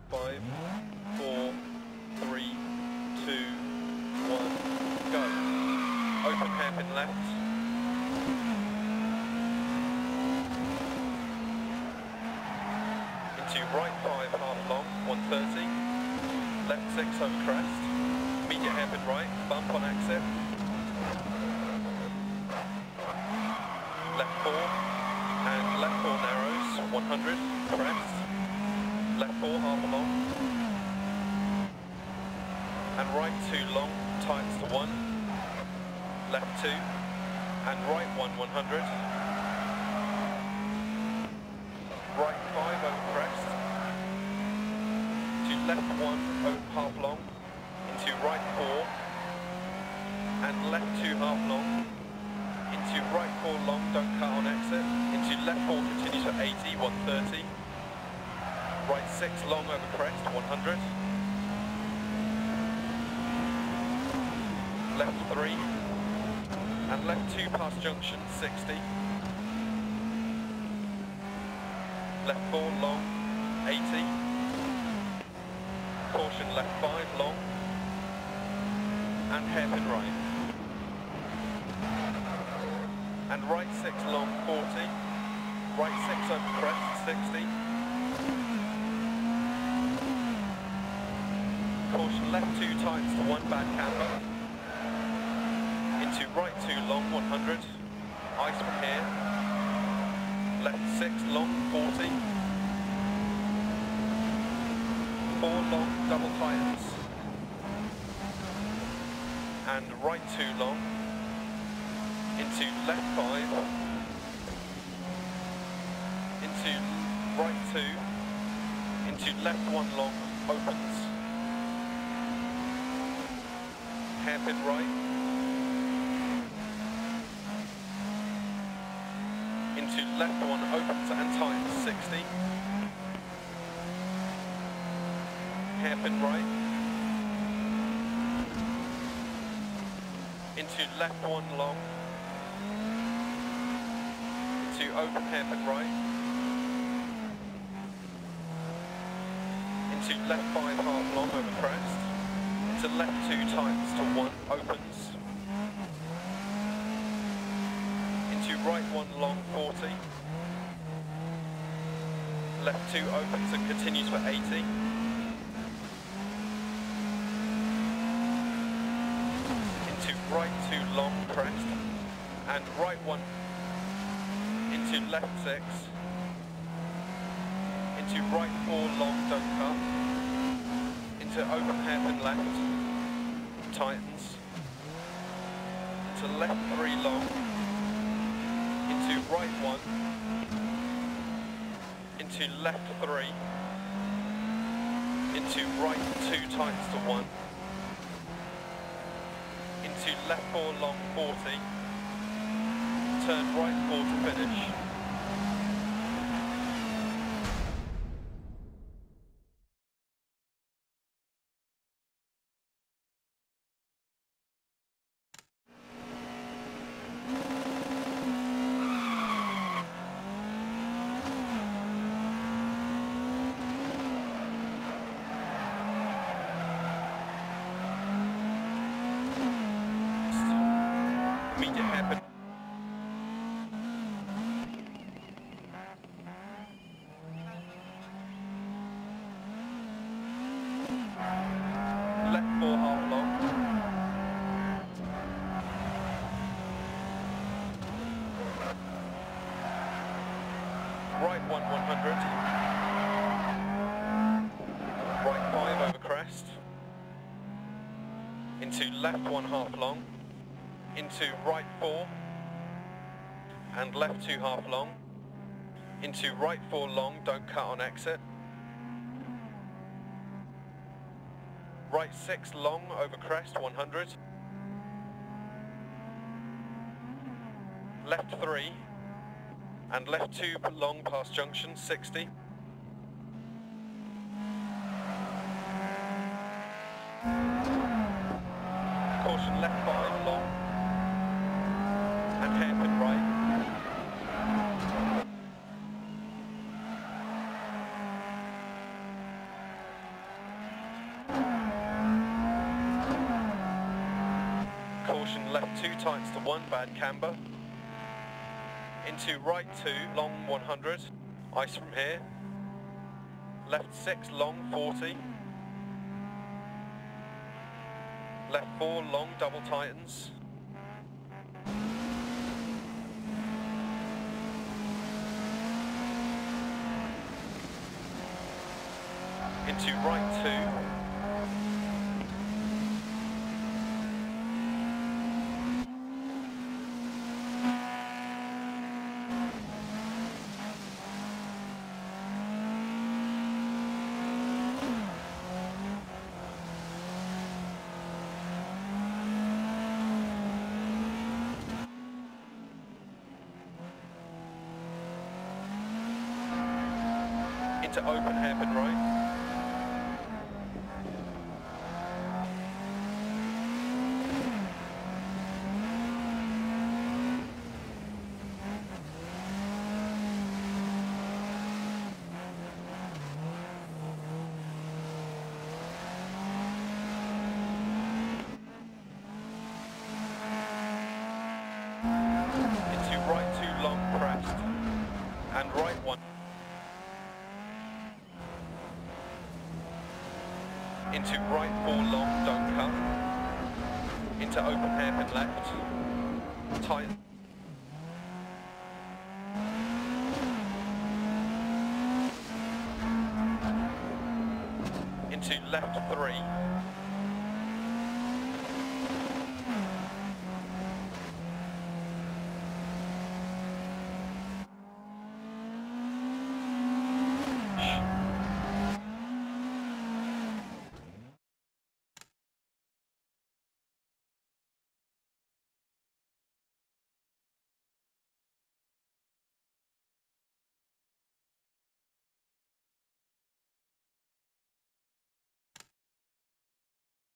5, 4, 3, 2, 1, go. Open hairpin left. Into right 5, half long, 130. Left 6 over crest. Immediate hairpin right, bump on exit. Left 4, and left 4 narrows, 100, crest. Left 4, half a long. And right 2 long, tightens to 1. Left 2, and right 1, 100. Right 5 over crest. To left 1, over half long. Into right 4, and left 2, half long. Into right 4 long, don't cut on exit. Into left 4, continue to 80, 130. Right 6 long over crest, 100. Left 3, and left 2 past junction, 60. Left 4 long, 80. Caution left 5 long, and hairpin right. And right 6 long, 40. Right 6 over crest, 60. Caution left 2 tightens to 1, bad camber. Into right 2 long, 100. Ice from here. Left 6 long, 40. 4 long, double tightens. And right 2 long. Into left 5. Into right 2. Into left 1 long, opens. Hairpin right. Into left 1, opens and tightens, 60. Hairpin right. Into left 1 long. Into open hairpin right. Into left 5 half long over crest. Into left 2 tightens to 1, opens. Into right 1 long, 40. Left 2 opens and continues for 80. Into right 2 long, crest. And right 1 into left 6. Into right 4 long, don't cut. Into open hairpin left, tightens. Into left 3 long. Into right 1. Into left 3. Into right 2 tightens to 1. Into left 4 long, 40. Turn right 4 to finish. Immediate hairpin. Left 4 half long. Right 1 100. Right 5 over crest. Into left 1 half long. Into right 4. And left 2 half long. Into right 4 long, don't cut on exit. Right 6 long over crest, 100. Left 3. And left 2 long past junction, 60. Caution left 5 long. And hairpin right. left 2 tightens to 1, bad camber. Into right 2, long 100, ice from here. Left 6, long 40. Left 4, long double tightens. Into right 2. Into open hairpin right. Into right 2 long crest. And right 1. Into right 4 long, don't cut. Into open hairpin left. Tight. Into left 3.